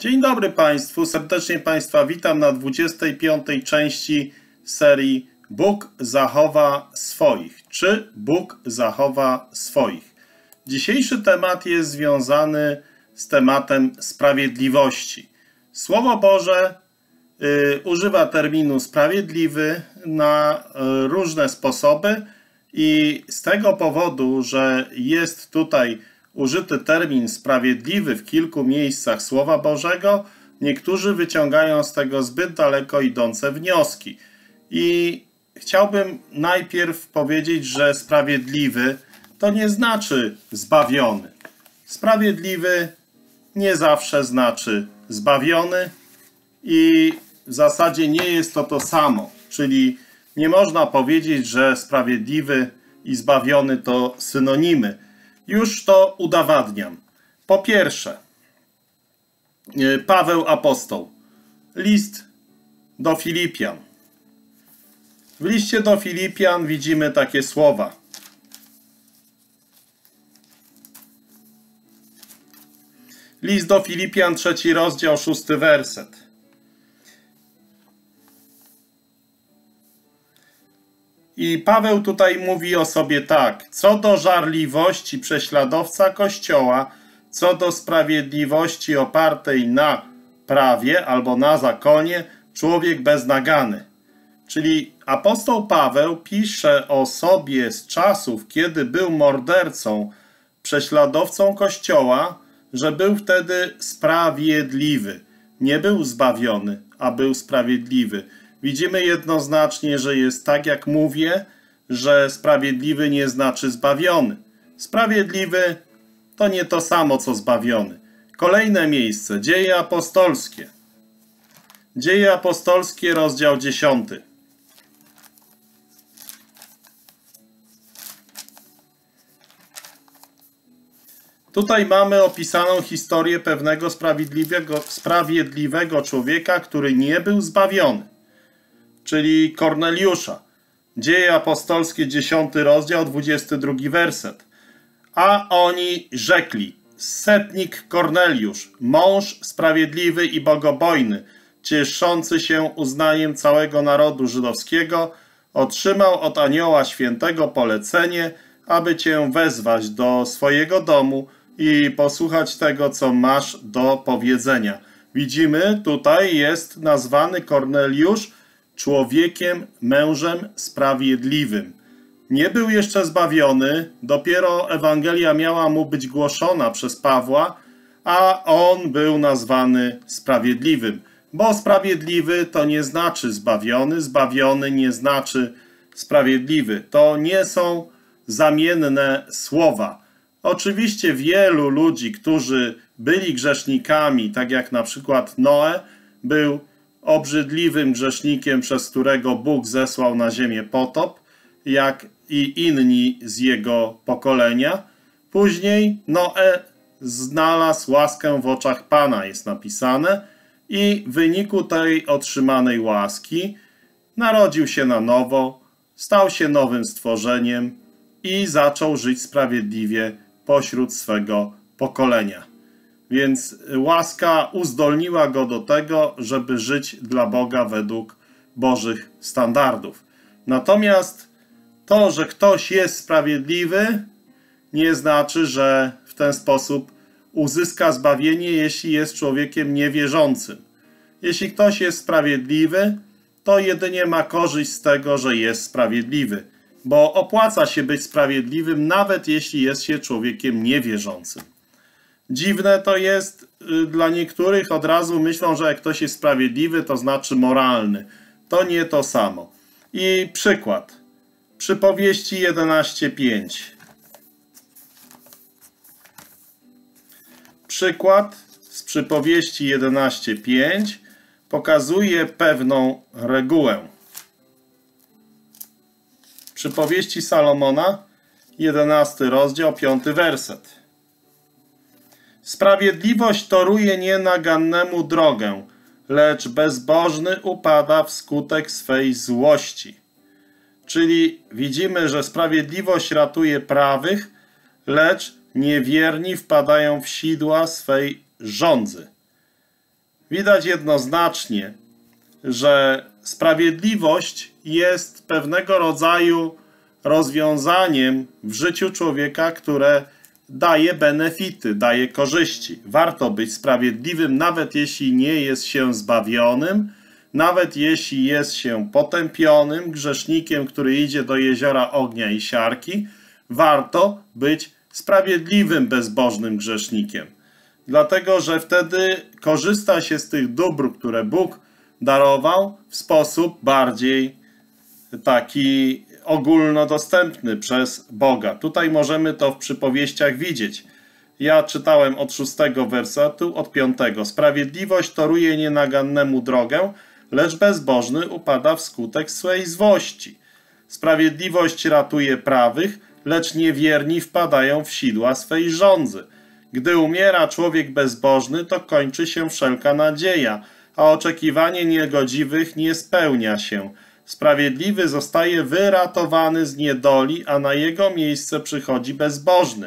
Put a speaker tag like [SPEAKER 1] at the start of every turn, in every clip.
[SPEAKER 1] Dzień dobry Państwu, serdecznie Państwa witam na 25. części serii Bóg zachowa swoich. Czy Bóg zachowa swoich? Dzisiejszy temat jest związany z tematem sprawiedliwości. Słowo Boże używa terminu sprawiedliwy na różne sposoby i z tego powodu, że jest tutaj użyty termin sprawiedliwy w kilku miejscach Słowa Bożego, niektórzy wyciągają z tego zbyt daleko idące wnioski. I chciałbym najpierw powiedzieć, że sprawiedliwy to nie znaczy zbawiony. Sprawiedliwy nie zawsze znaczy zbawiony i w zasadzie nie jest to samo. Czyli nie można powiedzieć, że sprawiedliwy i zbawiony to synonimy. Już to udowadniam. Po pierwsze, Paweł Apostoł. List do Filipian. W liście do Filipian widzimy takie słowa. List do Filipian, 3 rozdział, 6 werset. I Paweł tutaj mówi o sobie tak. Co do żarliwości prześladowca Kościoła, co do sprawiedliwości opartej na prawie albo na zakonie, człowiek beznagany. Czyli apostoł Paweł pisze o sobie z czasów, kiedy był mordercą, prześladowcą Kościoła, że był wtedy sprawiedliwy. Nie był zbawiony, a był sprawiedliwy. Widzimy jednoznacznie, że jest tak, jak mówię, że sprawiedliwy nie znaczy zbawiony. Sprawiedliwy to nie to samo, co zbawiony. Kolejne miejsce, Dzieje apostolskie. Dzieje apostolskie, rozdział 10. Tutaj mamy opisaną historię pewnego sprawiedliwego człowieka, który nie był zbawiony. Czyli Korneliusza. Dzieje apostolskie, 10 rozdział, 22 werset. A oni rzekli, setnik Korneliusz, mąż sprawiedliwy i bogobojny, cieszący się uznaniem całego narodu żydowskiego, otrzymał od anioła świętego polecenie, aby cię wezwać do swojego domu i posłuchać tego, co masz do powiedzenia. Widzimy, tutaj jest nazwany Korneliusz człowiekiem, mężem sprawiedliwym. Nie był jeszcze zbawiony, dopiero Ewangelia miała mu być głoszona przez Pawła, a on był nazwany sprawiedliwym. Bo sprawiedliwy to nie znaczy zbawiony, zbawiony nie znaczy sprawiedliwy. To nie są zamienne słowa. Oczywiście wielu ludzi, którzy byli grzesznikami, tak jak na przykład Noe, był obrzydliwym grzesznikiem, przez którego Bóg zesłał na ziemię potop, jak i inni z jego pokolenia. Później Noe znalazł łaskę w oczach Pana, jest napisane, i w wyniku tej otrzymanej łaski narodził się na nowo, stał się nowym stworzeniem i zaczął żyć sprawiedliwie pośród swego pokolenia. Więc łaska uzdolniła go do tego, żeby żyć dla Boga według Bożych standardów. Natomiast to, że ktoś jest sprawiedliwy, nie znaczy, że w ten sposób uzyska zbawienie, jeśli jest człowiekiem niewierzącym. Jeśli ktoś jest sprawiedliwy, to jedynie ma korzyść z tego, że jest sprawiedliwy, bo opłaca się być sprawiedliwym, nawet jeśli jest się człowiekiem niewierzącym. Dziwne to jest dla niektórych, od razu myślą, że jak ktoś jest sprawiedliwy, to znaczy moralny. To nie to samo. I przykład. Przypowieści 11:5. Przykład z Przypowieści 11:5 pokazuje pewną regułę. Przypowieści Salomona, 11 rozdział, 5 werset. Sprawiedliwość toruje nienagannemu drogę, lecz bezbożny upada wskutek swej złości. Czyli widzimy, że sprawiedliwość ratuje prawych, lecz niewierni wpadają w sidła swej żądzy. widać jednoznacznie, że sprawiedliwość jest pewnego rodzaju rozwiązaniem w życiu człowieka, które daje benefity, daje korzyści. Warto być sprawiedliwym, nawet jeśli nie jest się zbawionym, nawet jeśli jest się potępionym, grzesznikiem, który idzie do jeziora ognia i siarki. Warto być sprawiedliwym, bezbożnym grzesznikiem. Dlatego, że wtedy korzysta się z tych dóbr, które Bóg darował w sposób bardziej taki ogólnodostępny przez Boga. Tutaj możemy to w przypowieściach widzieć. Ja czytałem od 6 wersetu, od 5. Sprawiedliwość toruje nienagannemu drogę, lecz bezbożny upada wskutek swej złości. Sprawiedliwość ratuje prawych, lecz niewierni wpadają w sidła swej żądzy. Gdy umiera człowiek bezbożny, to kończy się wszelka nadzieja, a oczekiwanie niegodziwych nie spełnia się. Sprawiedliwy zostaje wyratowany z niedoli, a na jego miejsce przychodzi bezbożny.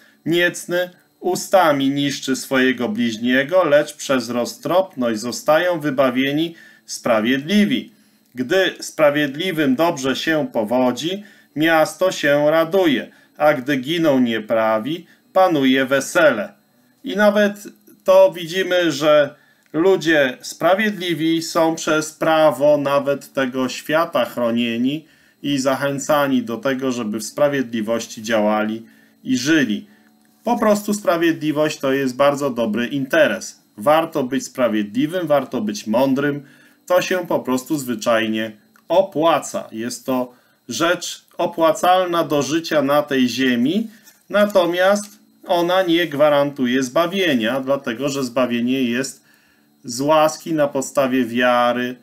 [SPEAKER 1] Niecny ustami niszczy swojego bliźniego, lecz przez roztropność zostają wybawieni sprawiedliwi. Gdy sprawiedliwym dobrze się powodzi, miasto się raduje, a gdy giną nieprawi, panuje wesele. I nawet to widzimy, że ludzie sprawiedliwi są przez prawo nawet tego świata chronieni i zachęcani do tego, żeby w sprawiedliwości działali i żyli. Po prostu sprawiedliwość to jest bardzo dobry interes. Warto być sprawiedliwym, warto być mądrym. To się po prostu zwyczajnie opłaca. Jest to rzecz opłacalna do życia na tej ziemi, natomiast ona nie gwarantuje zbawienia, dlatego że zbawienie jest z łaski na podstawie wiary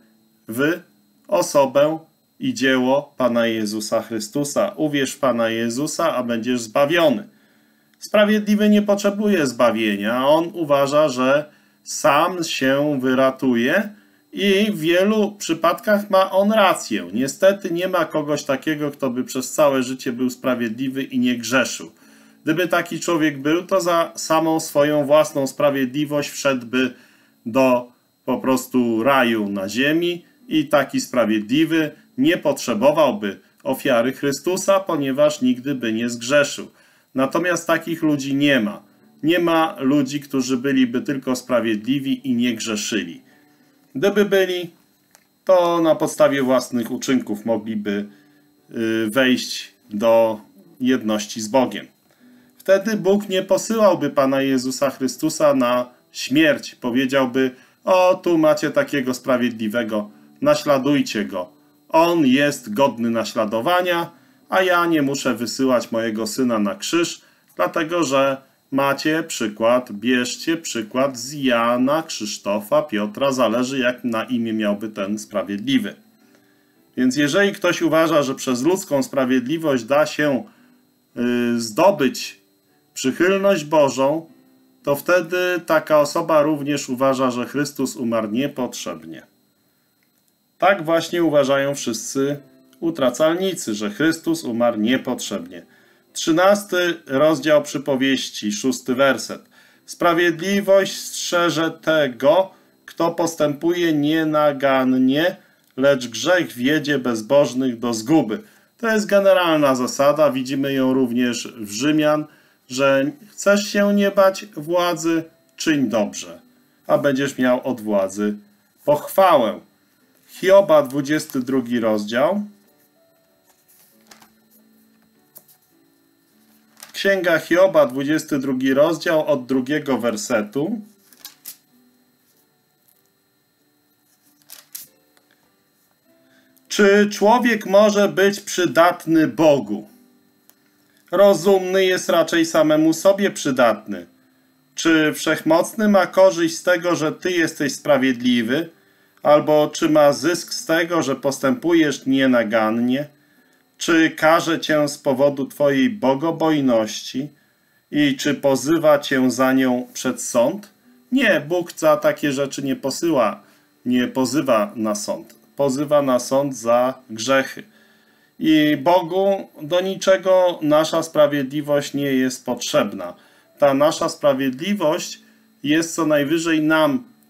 [SPEAKER 1] w osobę i dzieło Pana Jezusa Chrystusa. Uwierz w Pana Jezusa, a będziesz zbawiony. Sprawiedliwy nie potrzebuje zbawienia. On uważa, że sam się wyratuje i w wielu przypadkach ma on rację. Niestety nie ma kogoś takiego, kto by przez całe życie był sprawiedliwy i nie grzeszył. Gdyby taki człowiek był, to za samą swoją własną sprawiedliwość wszedłby do po prostu raju na ziemi i taki sprawiedliwy nie potrzebowałby ofiary Chrystusa, ponieważ nigdy by nie zgrzeszył. Natomiast takich ludzi nie ma. Nie ma ludzi, którzy byliby tylko sprawiedliwi i nie grzeszyli. Gdyby byli, to na podstawie własnych uczynków mogliby wejść do jedności z Bogiem. Wtedy Bóg nie posyłałby Pana Jezusa Chrystusa na śmierć. Powiedziałby: o, tu macie takiego sprawiedliwego, naśladujcie go. On jest godny naśladowania, a ja nie muszę wysyłać mojego syna na krzyż, dlatego że macie przykład, bierzcie przykład z Jana, Krzysztofa, Piotra, zależy jak na imię miałby ten sprawiedliwy. Więc jeżeli ktoś uważa, że przez ludzką sprawiedliwość da się zdobyć przychylność Bożą, to wtedy taka osoba również uważa, że Chrystus umarł niepotrzebnie. Tak właśnie uważają wszyscy utracalnicy, że Chrystus umarł niepotrzebnie. 13 rozdział przypowieści, 6 werset. Sprawiedliwość strzeże tego, kto postępuje nienagannie, lecz grzech wiedzie bezbożnych do zguby. To jest generalna zasada, widzimy ją również w Rzymian, że chcesz się nie bać władzy, czyń dobrze, a będziesz miał od władzy pochwałę. Hioba, 22 rozdział. Księga Hioba, 22 rozdział, od 2 wersetu. Czy człowiek może być przydatny Bogu? Rozumny jest raczej samemu sobie przydatny. Czy Wszechmocny ma korzyść z tego, że ty jesteś sprawiedliwy? Albo czy ma zysk z tego, że postępujesz nienagannie? Czy karze cię z powodu twojej bogobojności? I czy pozywa cię za nią przed sąd? Nie, Bóg za takie rzeczy nie pozywa na sąd. Pozywa na sąd za grzechy. I Bogu do niczego nasza sprawiedliwość nie jest potrzebna. Ta nasza sprawiedliwość jest co najwyżej nam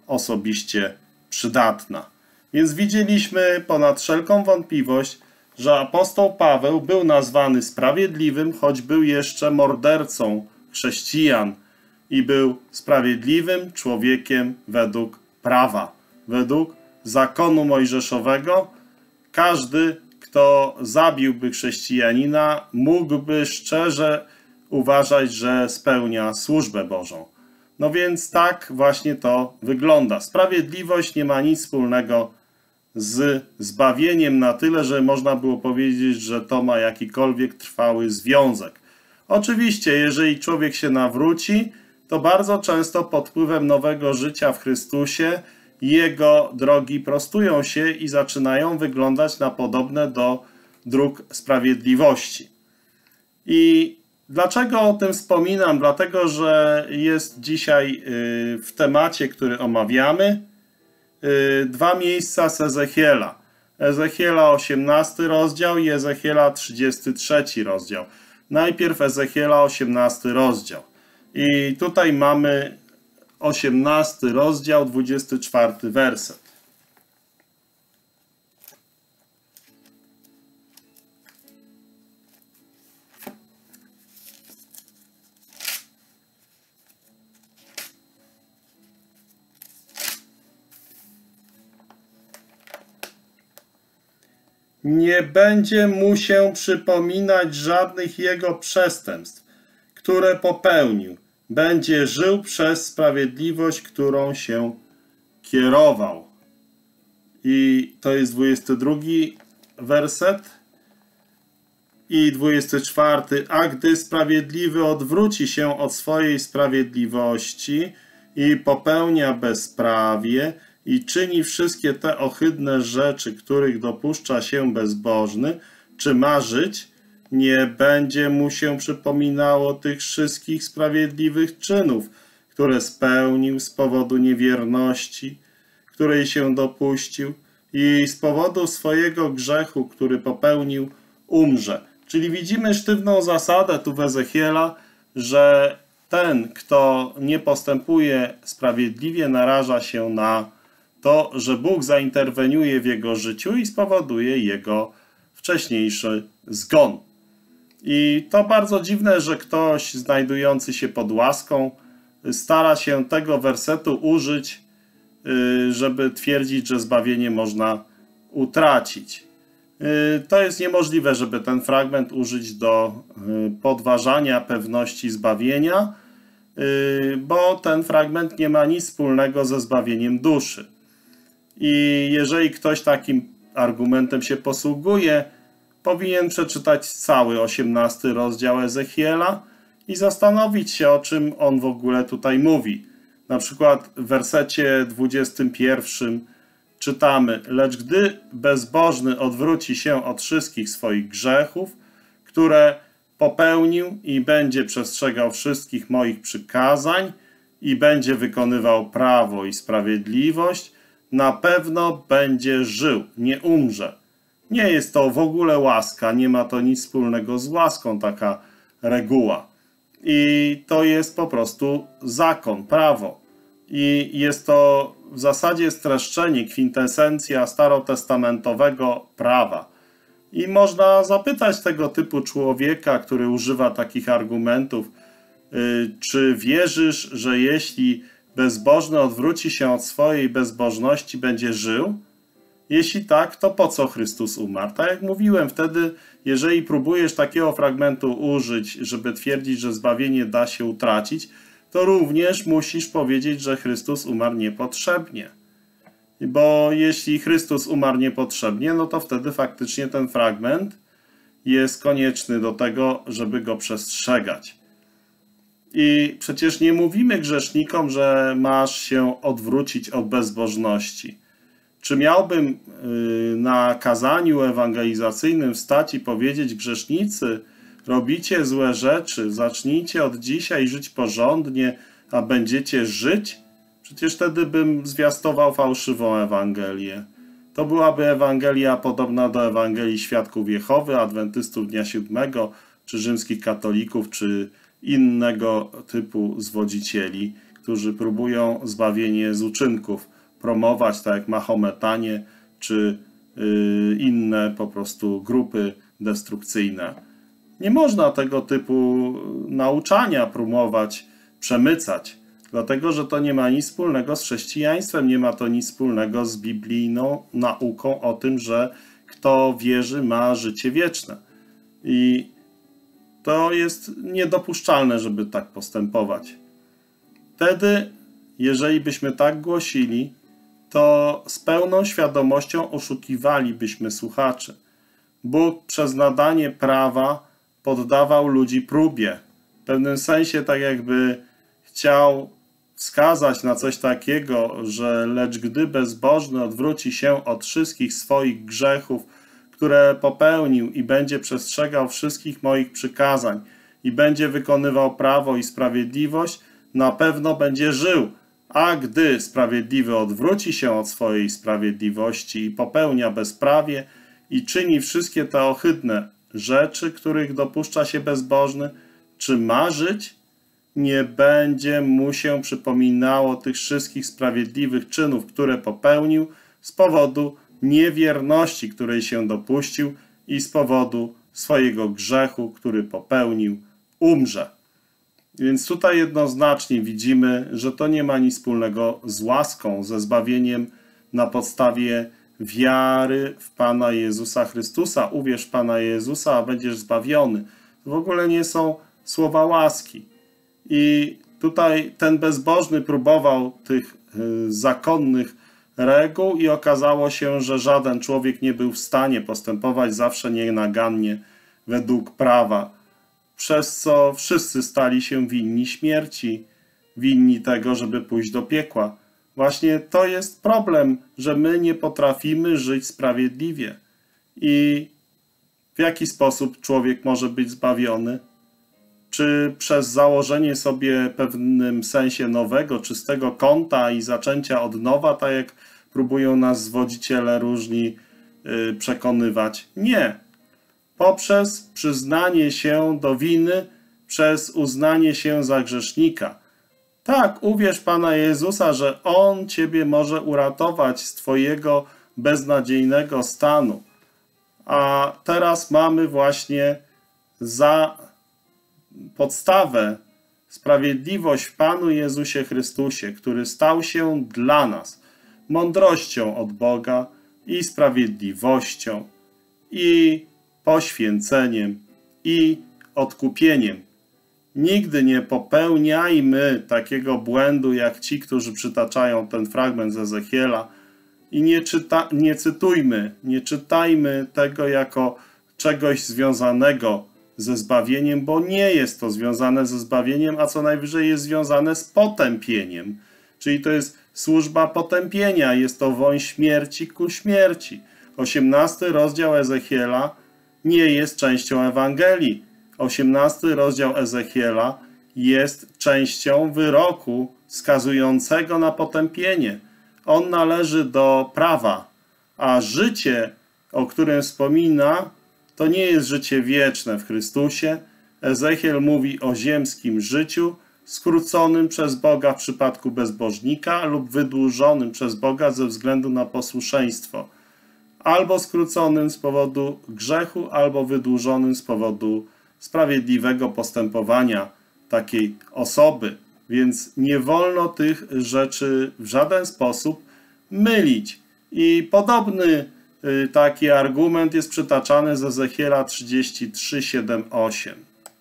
[SPEAKER 1] osobiście przydatna. Więc widzieliśmy ponad wszelką wątpliwość, że apostoł Paweł był nazwany sprawiedliwym, choć był jeszcze mordercą chrześcijan i był sprawiedliwym człowiekiem według prawa, według zakonu mojżeszowego. Każdy, kto zabiłby chrześcijanina, mógłby szczerze uważać, że spełnia służbę Bożą. No więc tak właśnie to wygląda. Sprawiedliwość nie ma nic wspólnego z zbawieniem na tyle, że można było powiedzieć, że to ma jakikolwiek trwały związek. Oczywiście, jeżeli człowiek się nawróci, to bardzo często pod wpływem nowego życia w Chrystusie jego drogi prostują się i zaczynają wyglądać na podobne do dróg sprawiedliwości. I dlaczego o tym wspominam? Dlatego, że jest dzisiaj w temacie, który omawiamy, dwa miejsca z Ezechiela. Ezechiela 18 rozdział i Ezechiela 33 rozdział. Najpierw Ezechiela 18 rozdział. I tutaj mamy 18 rozdział, 24 werset. Nie będzie mu się przypominać żadnych jego przestępstw, które popełnił. Będzie żył przez sprawiedliwość, którą się kierował. I to jest 22 werset i 24. A gdy sprawiedliwy odwróci się od swojej sprawiedliwości i popełnia bezprawie i czyni wszystkie te ohydne rzeczy, których dopuszcza się bezbożny, czy ma żyć, nie będzie mu się przypominało tych wszystkich sprawiedliwych czynów, które spełnił z powodu niewierności, której się dopuścił i z powodu swojego grzechu, który popełnił, umrze. Czyli widzimy sztywną zasadę tu w Ezechiela, że ten, kto nie postępuje sprawiedliwie, naraża się na to, że Bóg zainterweniuje w jego życiu i spowoduje jego wcześniejszy zgon. I to bardzo dziwne, że ktoś znajdujący się pod łaską stara się tego wersetu użyć, żeby twierdzić, że zbawienie można utracić. To jest niemożliwe, żeby ten fragment użyć do podważania pewności zbawienia, bo ten fragment nie ma nic wspólnego ze zbawieniem duszy. I jeżeli ktoś takim argumentem się posługuje, powinien przeczytać cały 18 rozdział Ezechiela i zastanowić się, o czym on w ogóle tutaj mówi. Na przykład w wersecie 21 czytamy: lecz gdy bezbożny odwróci się od wszystkich swoich grzechów, które popełnił i będzie przestrzegał wszystkich moich przykazań i będzie wykonywał prawo i sprawiedliwość, na pewno będzie żył, nie umrze. Nie jest to w ogóle łaska, nie ma to nic wspólnego z łaską, taka reguła. I to jest po prostu zakon, prawo. I jest to w zasadzie streszczenie, kwintesencja starotestamentowego prawa. I można zapytać tego typu człowieka, który używa takich argumentów, czy wierzysz, że jeśli bezbożny odwróci się od swojej bezbożności, będzie żył? Jeśli tak, to po co Chrystus umarł? Tak jak mówiłem, wtedy, jeżeli próbujesz takiego fragmentu użyć, żeby twierdzić, że zbawienie da się utracić, to również musisz powiedzieć, że Chrystus umarł niepotrzebnie. Bo jeśli Chrystus umarł niepotrzebnie, no to wtedy faktycznie ten fragment jest konieczny do tego, żeby go przestrzegać. I przecież nie mówimy grzesznikom, że masz się odwrócić od bezbożności. Czy miałbym na kazaniu ewangelizacyjnym wstać i powiedzieć: grzesznicy, robicie złe rzeczy, zacznijcie od dzisiaj żyć porządnie, a będziecie żyć? Przecież wtedy bym zwiastował fałszywą Ewangelię. To byłaby Ewangelia podobna do Ewangelii Świadków Jehowy, Adwentystów Dnia Siódmego, czy rzymskich katolików, czy innego typu zwodzicieli, którzy próbują zbawienie z uczynków promować, tak jak Mahometanie czy inne po prostu grupy destrukcyjne. Nie można tego typu nauczania promować, przemycać, dlatego że to nie ma nic wspólnego z chrześcijaństwem, nie ma to nic wspólnego z biblijną nauką o tym, że kto wierzy, ma życie wieczne. I to jest niedopuszczalne, żeby tak postępować. Wtedy, jeżeli byśmy tak głosili, to z pełną świadomością oszukiwalibyśmy słuchaczy. Bóg przez nadanie prawa poddawał ludzi próbie. W pewnym sensie tak jakby chciał wskazać na coś takiego, że lecz gdy bezbożny odwróci się od wszystkich swoich grzechów, które popełnił i będzie przestrzegał wszystkich moich przykazań i będzie wykonywał prawo i sprawiedliwość, na pewno będzie żył. A gdy sprawiedliwy odwróci się od swojej sprawiedliwości i popełnia bezprawie i czyni wszystkie te ohydne rzeczy, których dopuszcza się bezbożny, czy ma żyć? Nie będzie mu się przypominało tych wszystkich sprawiedliwych czynów, które popełnił z powodu niewierności, której się dopuścił i z powodu swojego grzechu, który popełnił, umrze. Więc tutaj jednoznacznie widzimy, że to nie ma nic wspólnego z łaską, ze zbawieniem na podstawie wiary w Pana Jezusa Chrystusa. Uwierz w Pana Jezusa, a będziesz zbawiony. To w ogóle nie są słowa łaski. I tutaj ten bezbożny próbował tych zakonnych reguł i okazało się, że żaden człowiek nie był w stanie postępować zawsze nienagannie według prawa, przez co wszyscy stali się winni śmierci, winni tego, żeby pójść do piekła. Właśnie to jest problem, że my nie potrafimy żyć sprawiedliwie. I w jaki sposób człowiek może być zbawiony? Czy przez założenie sobie w pewnym sensie nowego, czystego konta i zaczęcia od nowa, tak jak próbują nas zwodziciele różni przekonywać? Nie. Poprzez przyznanie się do winy, przez uznanie się za grzesznika. Tak, uwierz Pana Jezusa, że On ciebie może uratować z twojego beznadziejnego stanu. A teraz mamy właśnie za podstawę sprawiedliwość w Panu Jezusie Chrystusie, który stał się dla nas mądrością od Boga i sprawiedliwością i poświęceniem i odkupieniem. Nigdy nie popełniajmy takiego błędu jak ci, którzy przytaczają ten fragment z Ezechiela i nie czytajmy tego jako czegoś związanego ze zbawieniem, bo nie jest to związane ze zbawieniem, a co najwyżej jest związane z potępieniem. Czyli to jest służba potępienia, jest to woń śmierci ku śmierci. 18 rozdział Ezechiela nie jest częścią Ewangelii. 18 rozdział Ezechiela jest częścią wyroku wskazującego na potępienie. On należy do prawa, a życie, o którym wspomina, to nie jest życie wieczne w Chrystusie. Ezechiel mówi o ziemskim życiu, skróconym przez Boga w przypadku bezbożnika lub wydłużonym przez Boga ze względu na posłuszeństwo. Albo skróconym z powodu grzechu, albo wydłużonym z powodu sprawiedliwego postępowania takiej osoby. Więc nie wolno tych rzeczy w żaden sposób mylić. I podobny taki argument jest przytaczany z Ezechiela 33, 7, 8.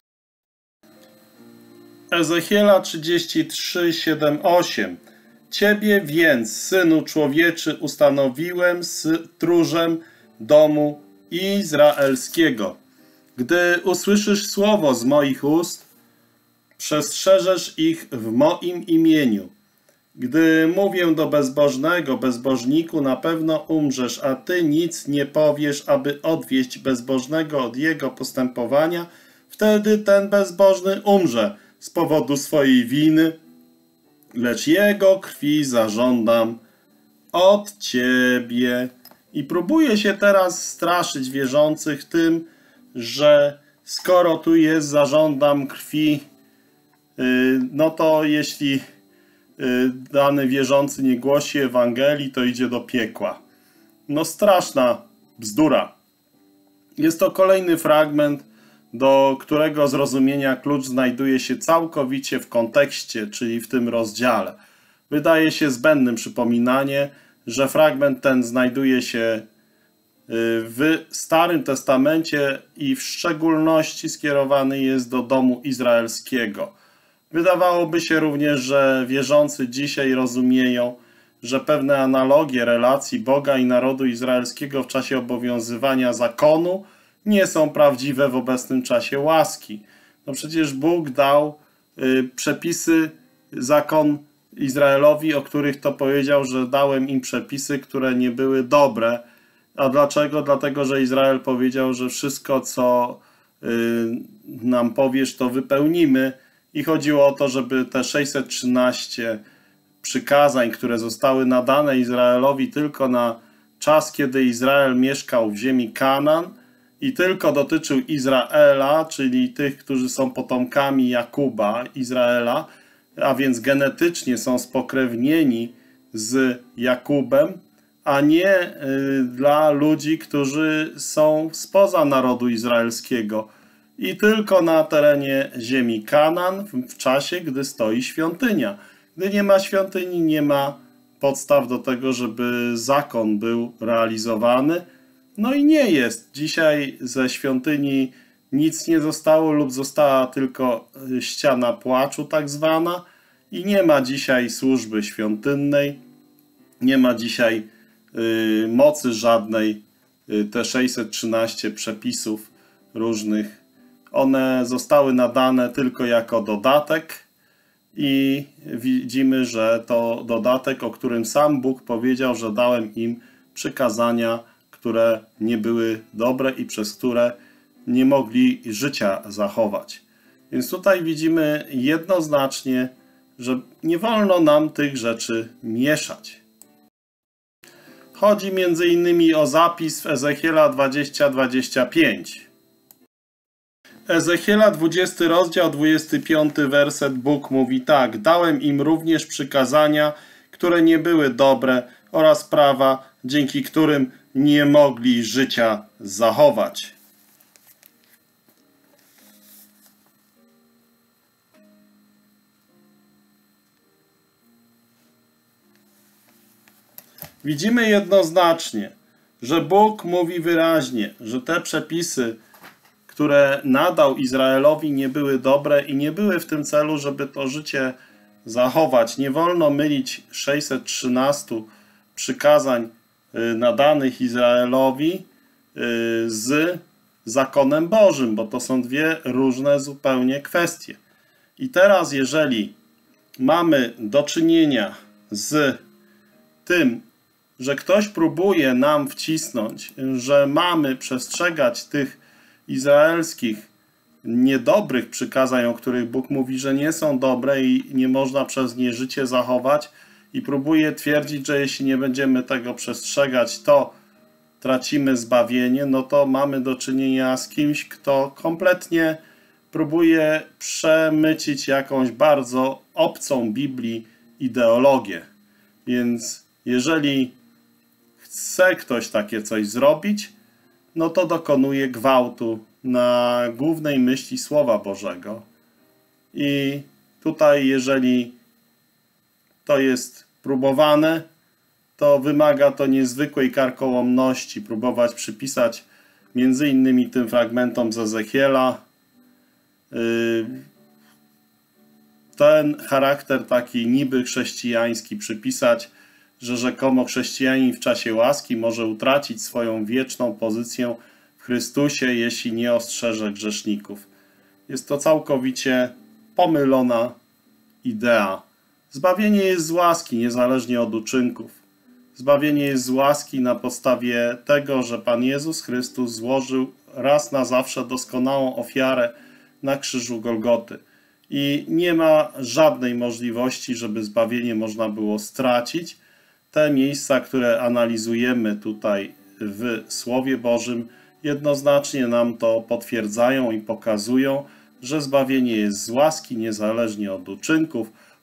[SPEAKER 1] Ezechiela 33, 7, 8. Ciebie więc, Synu Człowieczy, ustanowiłem stróżem domu izraelskiego. Gdy usłyszysz słowo z moich ust, przestrzeżesz ich w moim imieniu. Gdy mówię do bezbożnego, bezbożniku, na pewno umrzesz, a ty nic nie powiesz, aby odwieść bezbożnego od jego postępowania, wtedy ten bezbożny umrze z powodu swojej winy, lecz jego krwi zażądam od ciebie. I próbuje się teraz straszyć wierzących tym, że skoro tu jest zażądam krwi, no to jeśli dany wierzący nie głosi Ewangelii, to idzie do piekła. No straszna bzdura. Jest to kolejny fragment, do którego zrozumienia klucz znajduje się całkowicie w kontekście, czyli w tym rozdziale. Wydaje się zbędnym przypominanie, że fragment ten znajduje się w Starym Testamencie i w szczególności skierowany jest do domu izraelskiego. Wydawałoby się również, że wierzący dzisiaj rozumieją, że pewne analogie relacji Boga i narodu izraelskiego w czasie obowiązywania zakonu nie są prawdziwe w obecnym czasie łaski. No przecież Bóg dał przepisy, zakon Izraelowi, o których to powiedział, że dałem im przepisy, które nie były dobre. A dlaczego? Dlatego, że Izrael powiedział, że wszystko, co nam powiesz, to wypełnimy. I chodziło o to, żeby te 613 przykazań, które zostały nadane Izraelowi tylko na czas, kiedy Izrael mieszkał w ziemi Kanaan i tylko dotyczył Izraela, czyli tych, którzy są potomkami Jakuba, Izraela, a więc genetycznie są spokrewnieni z Jakubem, a nie dla ludzi, którzy są spoza narodu izraelskiego i tylko na terenie ziemi Kanaan w czasie, gdy stoi świątynia. Gdy nie ma świątyni, nie ma podstaw do tego, żeby zakon był realizowany. No i nie jest. Dzisiaj ze świątyni nic nie zostało lub została tylko ściana płaczu tak zwana i nie ma dzisiaj służby świątynnej, nie ma dzisiaj mocy żadnej. Te 613 przepisów różnych, one zostały nadane tylko jako dodatek i widzimy, że to dodatek, o którym sam Bóg powiedział, że dałem im przykazania, które nie były dobre i przez które nie mogli życia zachować. Więc tutaj widzimy jednoznacznie, że nie wolno nam tych rzeczy mieszać. Chodzi m.in. o zapis w Ezechiela 20:25. Ezechiela 20 rozdział 25 werset Bóg mówi tak: dałem im również przykazania, które nie były dobre oraz prawa, dzięki którym nie mogli życia zachować. Widzimy jednoznacznie, że Bóg mówi wyraźnie, że te przepisy, które nadał Izraelowi, nie były dobre i nie były w tym celu, żeby to życie zachować. Nie wolno mylić 613 przykazań nadanych Izraelowi z zakonem Bożym, bo to są dwie różne zupełnie kwestie. I teraz, jeżeli mamy do czynienia z tym, że ktoś próbuje nam wcisnąć, że mamy przestrzegać tych izraelskich niedobrych przykazań, o których Bóg mówi, że nie są dobre i nie można przez nie życie zachować, i próbuje twierdzić, że jeśli nie będziemy tego przestrzegać, to tracimy zbawienie, no to mamy do czynienia z kimś, kto kompletnie próbuje przemycić jakąś bardzo obcą Biblii ideologię. Więc jeżeli chce ktoś takie coś zrobić, no to dokonuje gwałtu na głównej myśli Słowa Bożego. I tutaj, jeżeli to jest próbowane, to wymaga to niezwykłej karkołomności próbować przypisać między innymi tym fragmentom z Ezechiela ten charakter taki niby chrześcijański, przypisać, że rzekomo chrześcijanin w czasie łaski może utracić swoją wieczną pozycję w Chrystusie, jeśli nie ostrzeże grzeszników. Jest to całkowicie pomylona idea. Zbawienie jest z łaski, niezależnie od uczynków. Zbawienie jest z łaski na podstawie tego, że Pan Jezus Chrystus złożył raz na zawsze doskonałą ofiarę na krzyżu Golgoty. I nie ma żadnej możliwości, żeby zbawienie można było stracić. Te miejsca, które analizujemy tutaj w Słowie Bożym, jednoznacznie nam to potwierdzają i pokazują, że zbawienie jest z łaski, niezależnie od uczynków.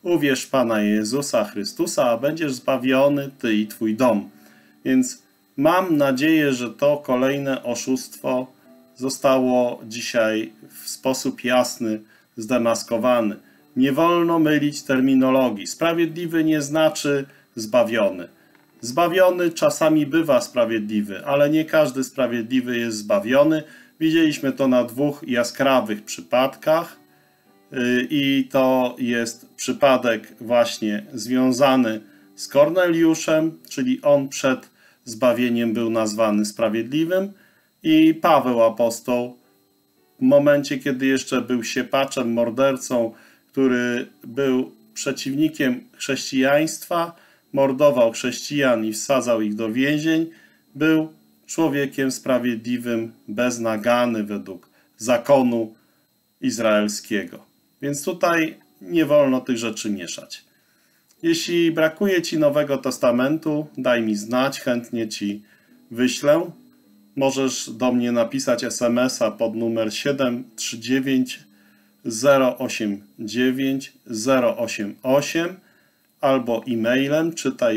[SPEAKER 1] Uwierz w Pana Jezusa Chrystusa, a będziesz zbawiony, ty i twój dom. Więc mam nadzieję, że to kolejne oszustwo zostało dzisiaj w sposób jasny zdemaskowany. Nie wolno mylić terminologii. Sprawiedliwy nie znaczy zbawiony. Zbawiony czasami bywa sprawiedliwy, ale nie każdy sprawiedliwy jest zbawiony. Widzieliśmy to na dwóch jaskrawych przypadkach i to jest przypadek właśnie związany z Korneliuszem, czyli on przed zbawieniem był nazwany sprawiedliwym, i Paweł apostoł w momencie, kiedy jeszcze był siepaczem, mordercą, który był przeciwnikiem chrześcijaństwa, mordował chrześcijan i wsadzał ich do więzień, był człowiekiem sprawiedliwym, bez nagany według zakonu izraelskiego. Więc tutaj nie wolno tych rzeczy mieszać. Jeśli brakuje Ci Nowego Testamentu, daj mi znać, chętnie Ci wyślę. Możesz do mnie napisać SMS-a pod numer 739 089 088 albo e-mailem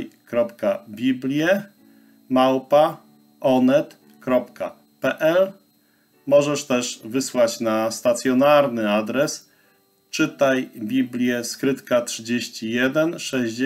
[SPEAKER 1] czytaj.biblię@onet.pl. Możesz też wysłać na stacjonarny adres Czytaj Biblię, skrytka 31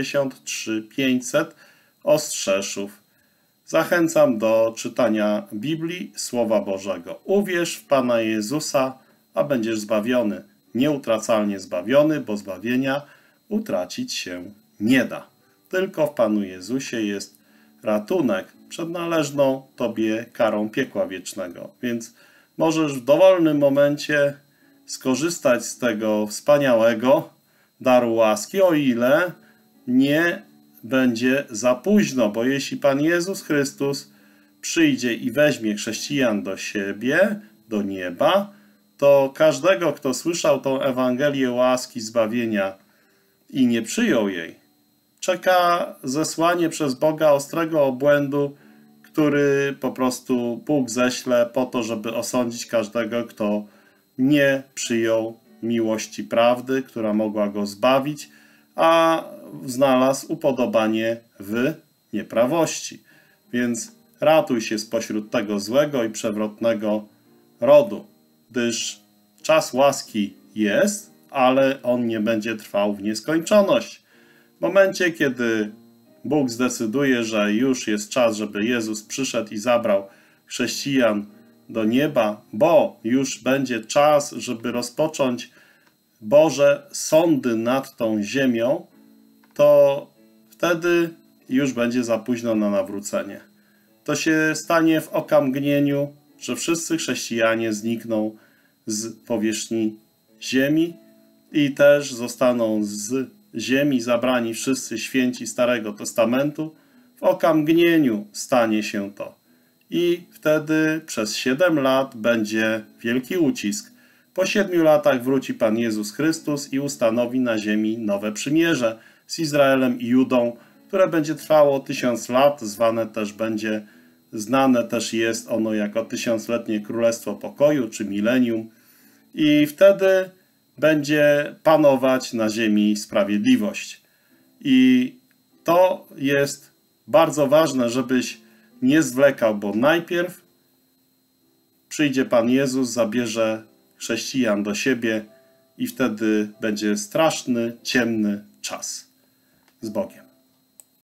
[SPEAKER 1] 63 500 Ostrzeszów. Zachęcam do czytania Biblii, Słowa Bożego. Uwierz w Pana Jezusa, a będziesz zbawiony. Nieutracalnie zbawiony, bo zbawienia utracić się nie da. Tylko w Panu Jezusie jest ratunek przed należną Tobie karą piekła wiecznego. Więc możesz w dowolnym momencie skorzystać z tego wspaniałego daru łaski, o ile nie będzie za późno, bo jeśli Pan Jezus Chrystus przyjdzie i weźmie chrześcijan do siebie, do nieba, to każdego, kto słyszał tą Ewangelię łaski, zbawienia i nie przyjął jej, czeka zesłanie przez Boga ostrego obłędu, który po prostu Bóg ześle po to, żeby osądzić każdego, kto nie przyjął miłości prawdy, która mogła go zbawić, a znalazł upodobanie w nieprawości. Więc ratuj się spośród tego złego i przewrotnego rodu, gdyż czas łaski jest, ale on nie będzie trwał w nieskończoność. W momencie, kiedy Bóg zdecyduje, że już jest czas, żeby Jezus przyszedł i zabrał chrześcijan do nieba, bo już będzie czas, żeby rozpocząć Boże sądy nad tą ziemią, to wtedy już będzie za późno na nawrócenie. To się stanie w okamgnieniu, że wszyscy chrześcijanie znikną z powierzchni ziemi i też zostaną z ziemi zabrani wszyscy święci Starego Testamentu. W okamgnieniu stanie się to. I wtedy przez 7 lat będzie wielki ucisk. Po 7 latach wróci Pan Jezus Chrystus i ustanowi na ziemi nowe przymierze z Izraelem i Judą, które będzie trwało 1000 lat, znane też jest ono jako 1000-letnie Królestwo Pokoju czy milenium. I wtedy będzie panować na ziemi sprawiedliwość. I to jest bardzo ważne, żebyś nie zwlekał, bo najpierw przyjdzie Pan Jezus, zabierze chrześcijan do siebie i wtedy będzie straszny, ciemny czas. Z Bogiem.